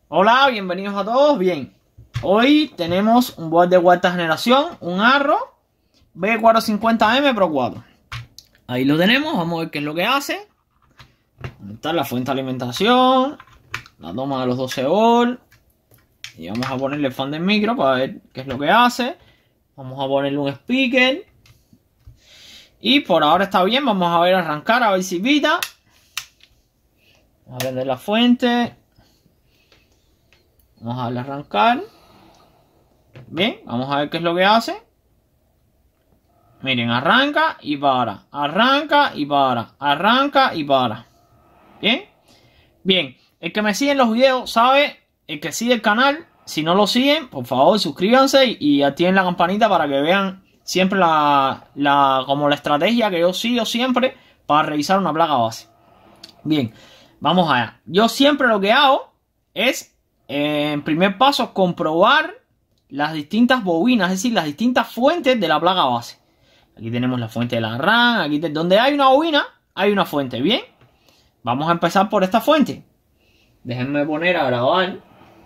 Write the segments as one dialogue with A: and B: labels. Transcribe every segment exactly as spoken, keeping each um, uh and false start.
A: Hola, bienvenidos a todos. Bien, hoy tenemos un board de cuarta generación, un Arrow B cuatrocientos cincuenta M Pro cuatro. Ahí lo tenemos, vamos a ver qué es lo que hace. Ahí está la fuente de alimentación, la toma de los doce volts. Y vamos a ponerle el fan del micro para ver qué es lo que hace. Vamos a ponerle un speaker. Y por ahora está bien, vamos a ver arrancar, a ver si pita. Vamos a prender la fuente. Vamos a darle a arrancar. Bien, vamos a ver qué es lo que hace. Miren, arranca y para. Arranca y para. Arranca y para. Bien. Bien, el que me sigue en los videos sabe, el que sigue el canal, si no lo siguen, por favor suscríbanse y, y activen la campanita para que vean siempre la, la, como la estrategia que yo sigo siempre para revisar una placa base. Bien, vamos allá. Yo siempre lo que hago es... En primer paso, comprobar las distintas bobinas, es decir, las distintas fuentes de la placa base. Aquí tenemos la fuente de la RAM, aquí te, donde hay una bobina, hay una fuente. Bien, vamos a empezar por esta fuente. Déjenme poner a grabar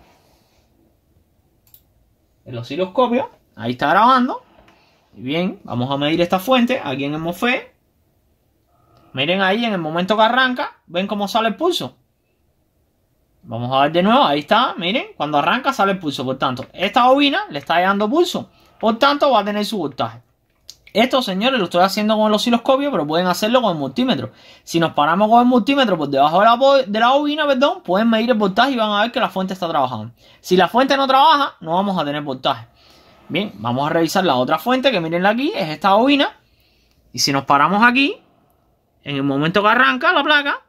A: el osciloscopio. Ahí está grabando. Bien, vamos a medir esta fuente aquí en el MOSFET. Miren ahí, en el momento que arranca, ven cómo sale el pulso. Vamos a ver de nuevo, ahí está, miren, cuando arranca sale el pulso. Por tanto, esta bobina le está dando pulso, por tanto va a tener su voltaje. Esto, señores, lo estoy haciendo con el osciloscopio, pero pueden hacerlo con el multímetro. Si nos paramos con el multímetro por debajo de la, de la bobina, perdón, pueden medir el voltaje y van a ver que la fuente está trabajando. Si la fuente no trabaja, no vamos a tener voltaje. Bien, vamos a revisar la otra fuente, que mirenla aquí, es esta bobina. Y si nos paramos aquí, en el momento que arranca la placa,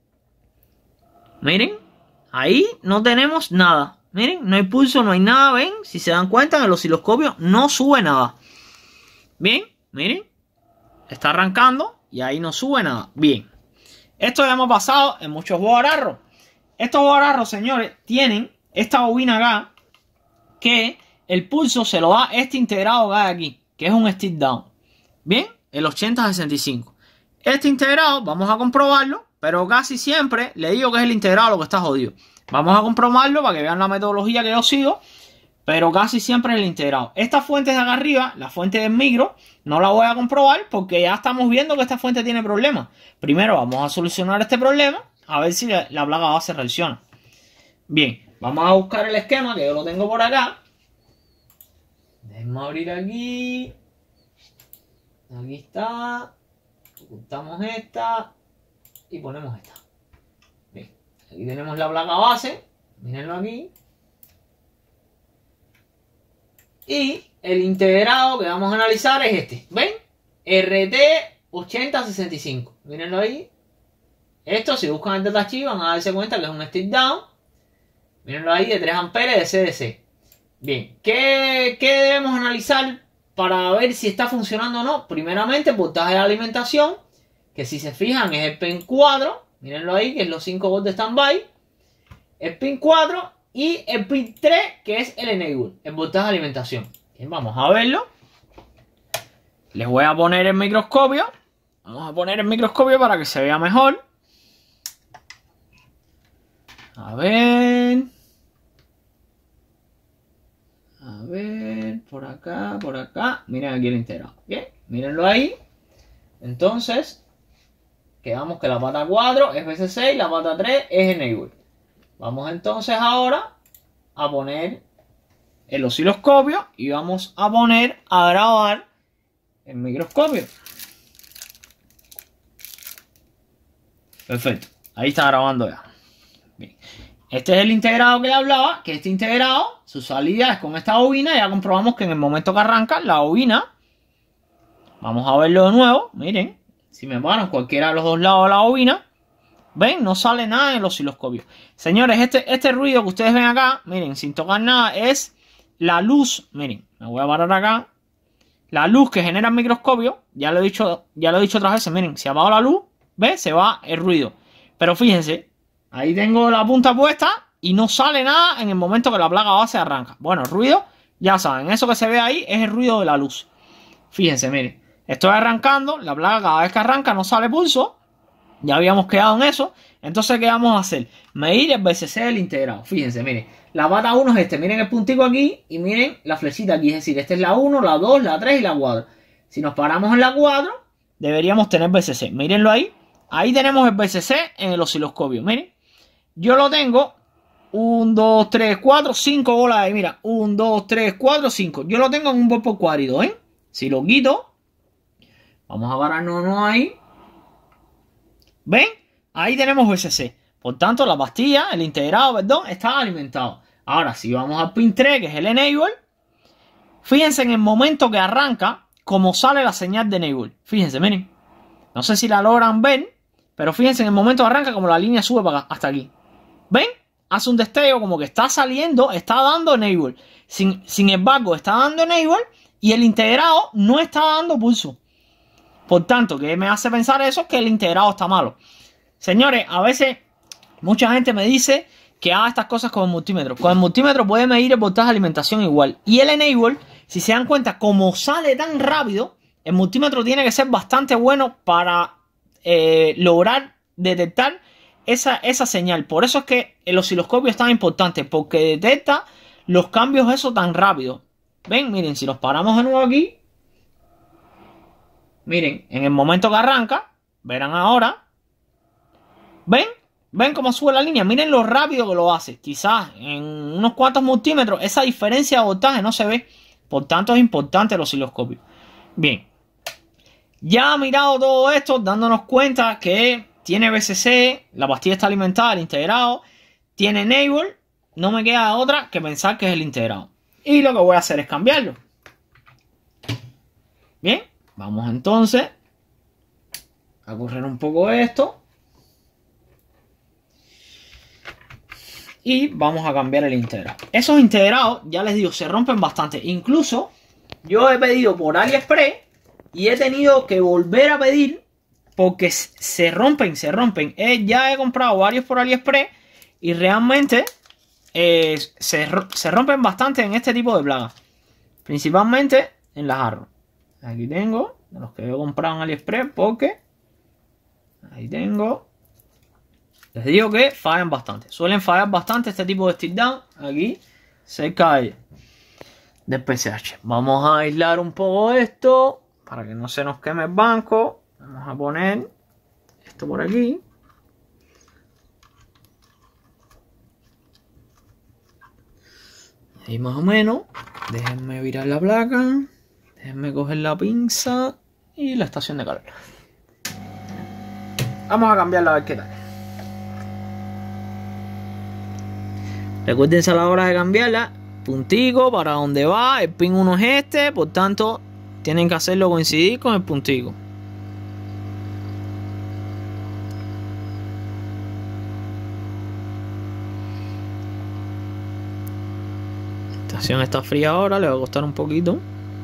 A: miren, ahí no tenemos nada. Miren, no hay pulso, no hay nada. Ven, si se dan cuenta, en el osciloscopio no sube nada. Bien, miren. Está arrancando y ahí no sube nada. Bien. Esto ya hemos pasado en muchos board Arrow. Estos board Arrow, señores, tienen esta bobina acá, que el pulso se lo da este integrado acá de aquí, que es un step down. Bien, el ochenta sesenta y cinco. Este integrado, vamos a comprobarlo. Pero casi siempre le digo que es el integrado lo que está jodido. Vamos a comprobarlo para que vean la metodología que yo sigo. Pero casi siempre es el integrado. Esta fuente de acá arriba, la fuente del micro, no la voy a comprobar porque ya estamos viendo que esta fuente tiene problemas. Primero vamos a solucionar este problema. A ver si la, la placa base reacciona. Bien, vamos a buscar el esquema que yo lo tengo por acá. Déjenme abrir aquí. Aquí está. Ocultamos esta. Y ponemos esta. Bien, aquí tenemos la placa base. Mírenlo aquí. Y el integrado que vamos a analizar es este. ¿Ven? R T ochenta sesenta y cinco. Mírenlo ahí. Esto, si buscan el datasheet, van a darse cuenta que es un step down. Mírenlo ahí, de tres amperes de C D C. Bien, ¿qué, qué debemos analizar para ver si está funcionando o no? Primeramente, voltaje de alimentación, que si se fijan es el pin cuatro, mírenlo ahí, que es los cinco volts de standby, el pin cuatro y el pin tres, que es el enable, el voltaje de alimentación. Bien, vamos a verlo. Les voy a poner el microscopio, vamos a poner el microscopio para que se vea mejor. A ver, a ver, por acá, por acá, miren aquí el integrado. Bien, mírenlo ahí. Entonces, quedamos que la pata cuatro es B C seis, la pata tres es enable. Vamos entonces ahora a poner el osciloscopio y vamos a poner a grabar el microscopio. Perfecto, ahí está grabando ya. Bien. Este es el integrado que le hablaba, que este integrado, su salida es con esta bobina. Ya comprobamos que en el momento que arranca la bobina, vamos a verlo de nuevo, miren. Si me paro en cualquiera de los dos lados de la bobina, ven, no sale nada en el osciloscopio. Señores, este, este ruido que ustedes ven acá, miren, sin tocar nada, es la luz. Miren, me voy a parar acá. La luz que genera el microscopio, ya lo he dicho, ya lo he dicho otras veces, miren, si apago la luz, ve, se va el ruido. Pero fíjense, ahí tengo la punta puesta y no sale nada en el momento que la placa base arranca. Bueno, el ruido, ya saben, eso que se ve ahí es el ruido de la luz. Fíjense, miren. Estoy arrancando, la placa cada vez que arranca no sale pulso. Ya habíamos quedado en eso. Entonces, ¿qué vamos a hacer? Medir el V C C del integrado. Fíjense, miren. La pata uno es este. Miren el puntico aquí y miren la flechita aquí. Es decir, esta es la uno, la dos, la tres y la cuatro. Si nos paramos en la cuatro, deberíamos tener V C C. Mírenlo ahí. Ahí tenemos el V C C en el osciloscopio. Miren. Yo lo tengo. uno, dos, tres, cuatro, cinco bolas ahí. Mira. uno, dos, tres, cuatro, cinco. Yo lo tengo en un por cuadrito, ¿eh? Si lo quito. Vamos a pararnos no ahí. ¿Ven? Ahí tenemos V C C. Por tanto, la pastilla, el integrado, perdón, está alimentado. Ahora, si vamos al pin tres, que es el enable, fíjense en el momento que arranca, cómo sale la señal de enable. Fíjense, miren. No sé si la logran ver, pero fíjense en el momento que arranca, como la línea sube para acá, hasta aquí. ¿Ven? Hace un destello como que está saliendo, está dando enable. Sin, sin embargo, está dando enable y el integrado no está dando pulso. Por tanto, ¿qué me hace pensar eso? Que el integrado está malo. Señores, a veces mucha gente me dice que haga estas cosas con el multímetro. Con el multímetro puede medir el voltaje de alimentación igual. Y el enable, si se dan cuenta, como sale tan rápido, el multímetro tiene que ser bastante bueno para eh, lograr detectar esa, esa señal. Por eso es que el osciloscopio es tan importante, porque detecta los cambios esos tan rápido. Ven, miren, si nos paramos de nuevo aquí, miren, en el momento que arranca, verán ahora. ¿Ven? ¿Ven cómo sube la línea? Miren lo rápido que lo hace. Quizás en unos cuantos multímetros esa diferencia de voltaje no se ve. Por tanto es importante el osciloscopio. Bien. Ya mirado todo esto, dándonos cuenta que tiene V C C, la pastilla está alimentada, el integrado, tiene enable, no me queda otra que pensar que es el integrado. Y lo que voy a hacer es cambiarlo. Bien. Vamos entonces a correr un poco esto. Y vamos a cambiar el integrado. Esos integrados, ya les digo, se rompen bastante. Incluso yo he pedido por AliExpress y he tenido que volver a pedir porque se rompen, se rompen. Eh, ya he comprado varios por AliExpress y realmente eh, se, se rompen bastante en este tipo de plagas. Principalmente en las arroz. Aquí tengo de los que he comprado en AliExpress porque ahí tengo. Les digo que fallan bastante. Suelen fallar bastante este tipo de stick down. Aquí cerca de, del P C H. Vamos a aislar un poco esto para que no se nos queme el banco. Vamos a poner esto por aquí. Ahí más o menos. Déjenme virar la placa. Déjenme coger la pinza y la estación de calor. Vamos a cambiarla a ver qué tal. Recuérdense a la hora de cambiarla, puntico para donde va, el pin uno es este, por tanto tienen que hacerlo coincidir con el puntico. La estación está fría ahora, le va a costar un poquito.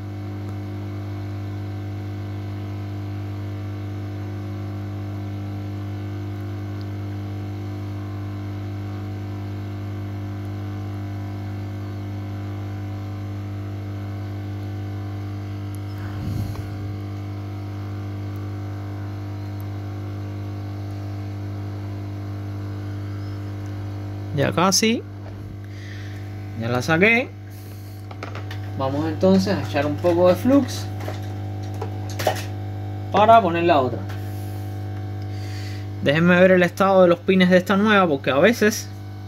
A: Ya casi. Ya la saqué. Vamos entonces a echar un poco de flux para poner la otra. Déjenme ver el estado de los pines de esta nueva, porque a veces...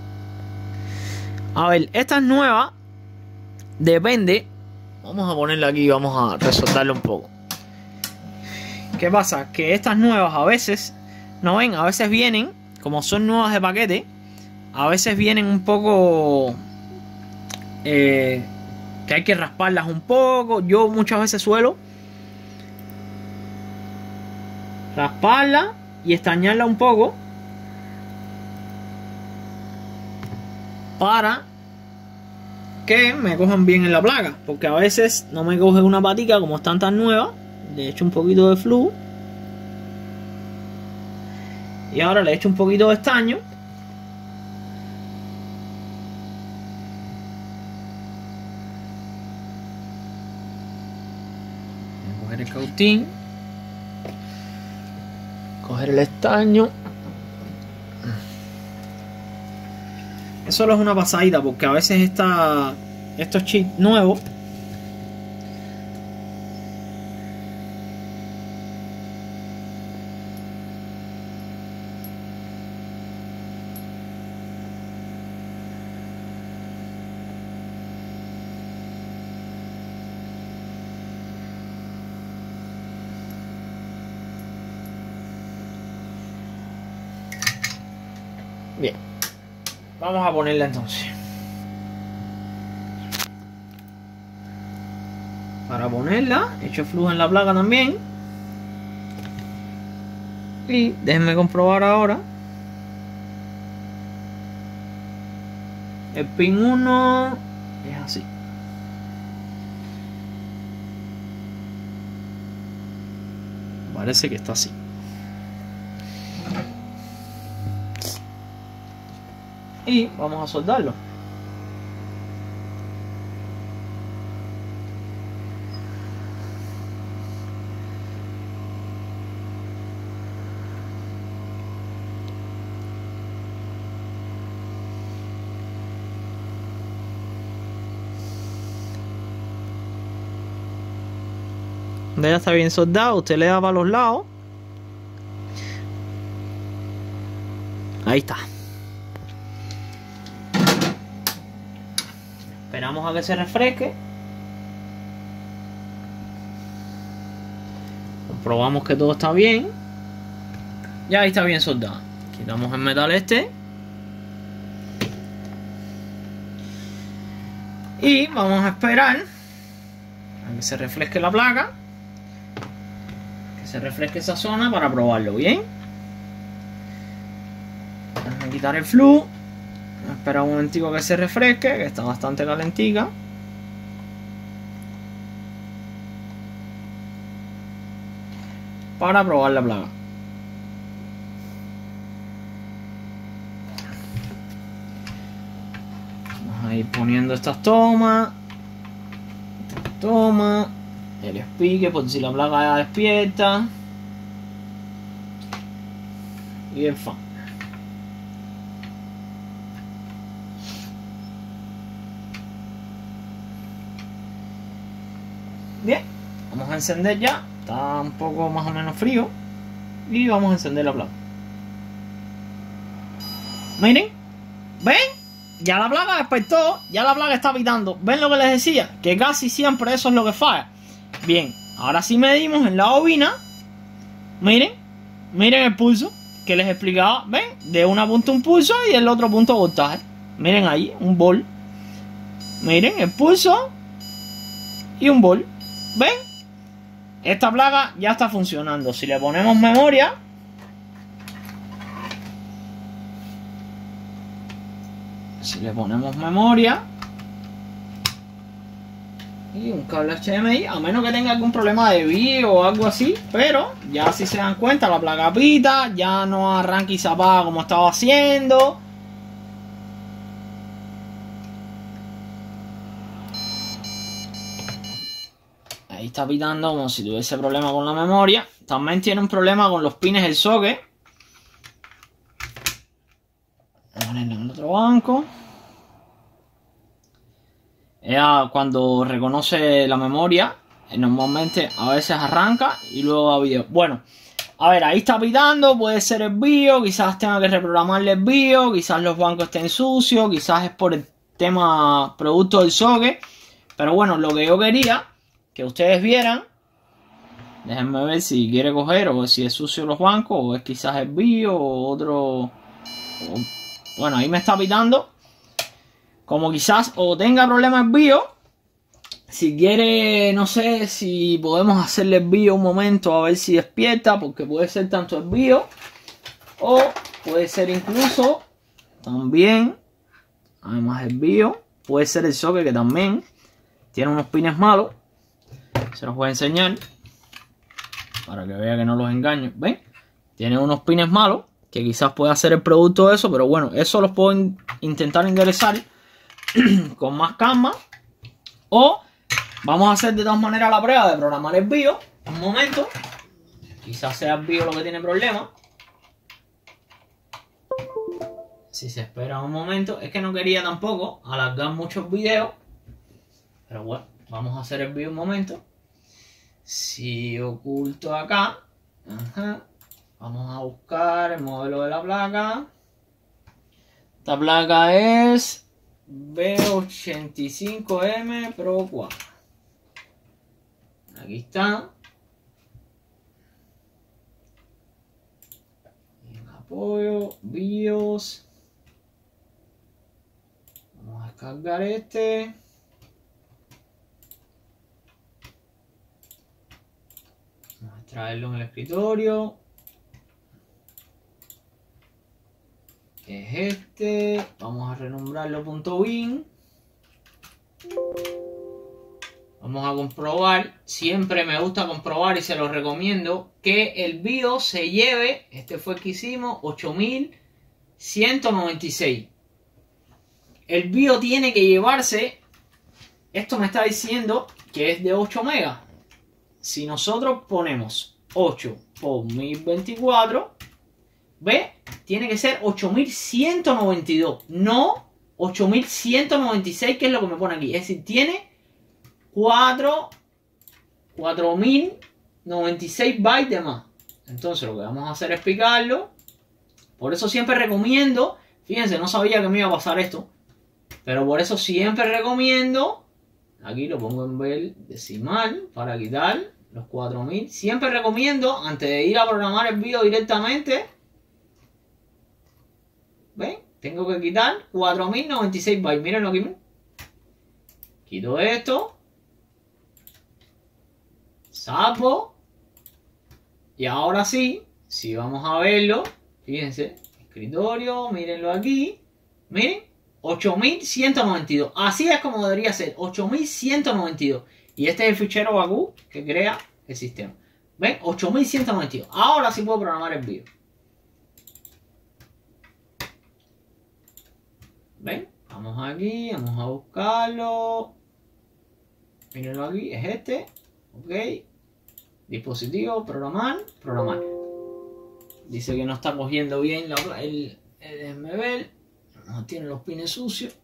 A: A ver, esta es nueva. Depende. Vamos a ponerla aquí y vamos a resoldarla un poco. ¿Qué pasa? Que estas nuevas a veces... No ven, a veces vienen, como son nuevas de paquete, a veces vienen un poco eh, que hay que rasparlas un poco. Yo muchas veces suelo rasparla y estañarla un poco para que me cojan bien en la placa, porque a veces no me coge una patica como están tan nuevas. Le echo un poquito de flux y ahora le echo un poquito de estaño. Coger el cautín, coger el estaño solo es una pasadita, porque a veces esta, estos chips nuevos bien, vamos a ponerla entonces. Para ponerla, echo flujo en la placa también. Y déjenme comprobar ahora. El pin uno es así. Parece que está así. Y vamos a soldarlo. Ya está bien soldado, usted le da para los lados. Ahí está. Esperamos a que se refresque. Comprobamos que todo está bien. Ya ahí está bien soldado. Quitamos el metal este. Y vamos a esperar a que se refresque la placa. Que se refresque esa zona para probarlo bien. Vamos a quitar el flujo. Espera un momentico que se refresque, que está bastante calentica. Para probar la placa. Vamos a ir poniendo estas tomas. Toma. El speaker por si la placa ya despierta. Y el fan. Bien, vamos a encender ya. Está un poco más o menos frío. Y vamos a encender la placa. Miren, ¿ven? Ya la placa despertó. Ya la placa está pitando. ¿Ven lo que les decía? Que casi siempre eso es lo que falla. Bien, ahora sí medimos en la bobina. Miren, miren el pulso que les explicaba. ¿Ven? De una punta un pulso y del otro punto voltaje. Miren ahí, un volt. Miren el pulso y un volt. ¿Ven? Esta placa ya está funcionando. Si le ponemos memoria, si le ponemos memoria y un cable H D M I, a menos que tenga algún problema de vídeo o algo así, pero ya si se dan cuenta, la placa pita, ya no arranca y se apaga como estaba haciendo. Ahí está pitando como si tuviese problema con la memoria. También tiene un problema con los pines del socket. Voy a ponerlo en el otro banco. Ella, cuando reconoce la memoria, normalmente a veces arranca y luego va video. Bueno, a ver, ahí está pitando. Puede ser el BIOS. Quizás tenga que reprogramarle el BIOS. Quizás los bancos estén sucios. Quizás es por el tema producto del socket. Pero bueno, lo que yo quería que ustedes vieran, déjenme ver si quiere coger o si es sucio los bancos o es quizás el BIOS o otro. O, bueno, ahí me está pitando. Como quizás o tenga problemas el BIOS. Si quiere, no sé si podemos hacerle el BIOS un momento a ver si despierta, porque puede ser tanto el BIOS o puede ser incluso también, además del BIOS, puede ser el socket, que también tiene unos pines malos. Se los voy a enseñar para que vea que no los engaño. ¿Ven? Tiene unos pines malos que quizás pueda ser el producto de eso, pero bueno, eso los puedo in intentar enderezar con más calma. O vamos a hacer de todas maneras la prueba de programar el BIOS. Un momento. Quizás sea el BIOS lo que tiene problemas. Si se espera un momento, es que no quería tampoco alargar muchos videos, pero bueno, vamos a hacer el vídeo un momento. Si oculto acá, ajá, vamos a buscar el modelo de la placa. Esta placa es B ochenta y cinco M Pro cuatro. Aquí está. En apoyo, BIOS. Vamos a descargar este. Vamos a extraerlo en el escritorio. Es este. Vamos a renombrarlo .bin. Vamos a comprobar. Siempre me gusta comprobar y se los recomiendo que el BIOS se lleve. Este fue el que hicimos. ocho mil ciento noventa y seis. El BIOS tiene que llevarse. Esto me está diciendo que es de ocho megas. Si nosotros ponemos ocho por mil veinticuatro, ¿ve? Tiene que ser ocho mil ciento noventa y dos, no ocho mil ciento noventa y seis, que es lo que me pone aquí. Es decir, tiene cuatro mil noventa y seis bytes de más. Entonces lo que vamos a hacer es picarlo. Por eso siempre recomiendo, fíjense, no sabía que me iba a pasar esto, pero por eso siempre recomiendo, aquí lo pongo en bel decimal para quitar los cuatro mil. Siempre recomiendo, antes de ir a programar el vídeo directamente, ¿ven? Tengo que quitar cuatro mil noventa y seis bytes. Mírenlo aquí. Quito esto. Sapo. Y ahora sí, si vamos a verlo, fíjense, escritorio, mírenlo aquí. Miren, ocho mil ciento noventa y dos. Así es como debería ser, ocho mil ciento noventa y dos. Y este es el fichero Baku que crea el sistema. ¿Ven? ocho mil ciento noventa y dos. Ahora sí puedo programar el vídeo. ¿Ven? Vamos aquí, vamos a buscarlo. Mírenlo aquí, es este. Ok. Dispositivo, programar, programar. Dice que no está cogiendo bien la, el, el M B L. No tiene los pines sucios.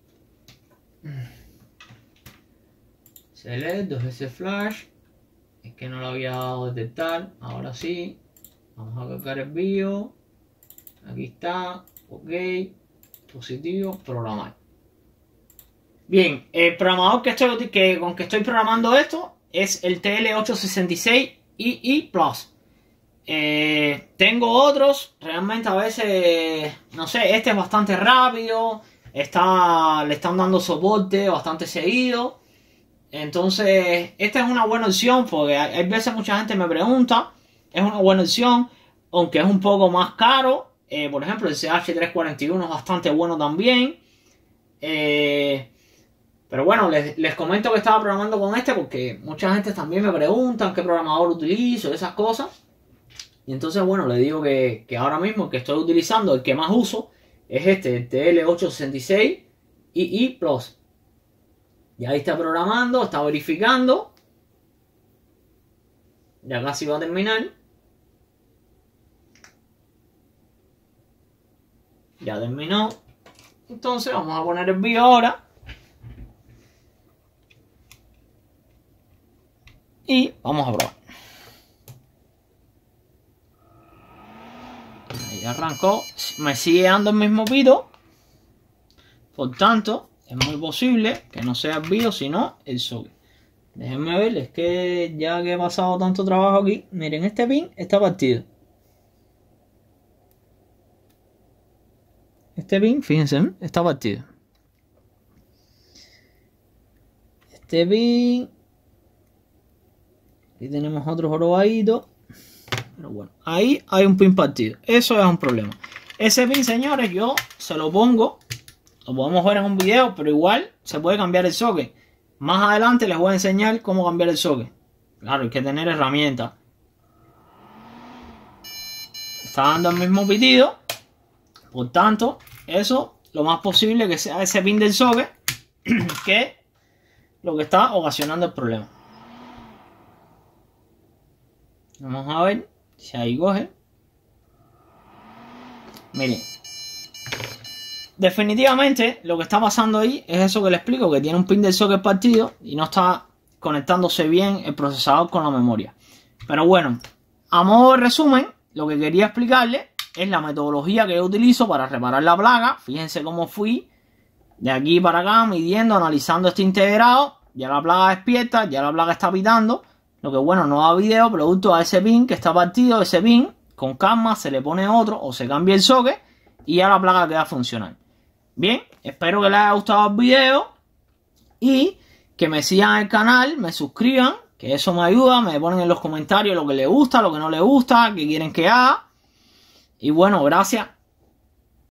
A: Select, dos S flash. Es que no lo había dado a detectar. Ahora sí. Vamos a cargar el BIOS. Aquí está. Ok. Dispositivo, programar. Bien, el programador que estoy, que, con que estoy programando esto es el T L ochocientos sesenta y seis I I Plus. Eh, tengo otros, realmente a veces, no sé, este es bastante rápido, está, le están dando soporte bastante seguido. Entonces, esta es una buena opción porque hay, hay veces mucha gente me pregunta, es una buena opción, aunque es un poco más caro. Eh, por ejemplo, el C H trescientos cuarenta y uno es bastante bueno también. Eh, pero bueno, les, les comento que estaba programando con este porque mucha gente también me preguntan qué programador utilizo, esas cosas. Y entonces, bueno, les digo que, que ahora mismo el que estoy utilizando, el que más uso, es este, el T L ochocientos sesenta y seis I I Plus. Y ahí está programando, está verificando. Ya casi va a terminar. Ya terminó. Entonces vamos a poner el vídeo ahora. Y vamos a probar. Ahí arrancó. Me sigue dando el mismo pito. Por tanto, es muy posible que no sea el vídeo, sino el socket. Déjenme ver, es que ya que he pasado tanto trabajo aquí, miren, este pin está partido. Este pin, fíjense, está partido. Este pin. Aquí tenemos otro jorobadito. Pero bueno, ahí hay un pin partido. Eso es un problema. Ese pin, señores, yo se lo pongo. Lo podemos ver en un video, pero igual se puede cambiar el socket. Más adelante les voy a enseñar cómo cambiar el socket. Claro, hay que tener herramientas. Está dando el mismo pitido. Por tanto, eso lo más posible que sea ese pin del socket que lo que está ocasionando el problema. Vamos a ver si ahí coge. Miren, definitivamente lo que está pasando ahí es eso que le explico, que tiene un pin del socket partido y no está conectándose bien el procesador con la memoria. Pero bueno, a modo de resumen, lo que quería explicarle es la metodología que yo utilizo para reparar la placa. Fíjense cómo fui de aquí para acá, midiendo, analizando este integrado. Ya la placa despierta, ya la placa está pitando. Lo que bueno, no da video, producto a ese pin que está partido, ese pin, con calma se le pone otro o se cambia el socket y ya la placa queda funcional. Bien, espero que les haya gustado el video y que me sigan en el canal, me suscriban, que eso me ayuda, me ponen en los comentarios lo que les gusta, lo que no les gusta, qué quieren que haga. Y bueno, gracias.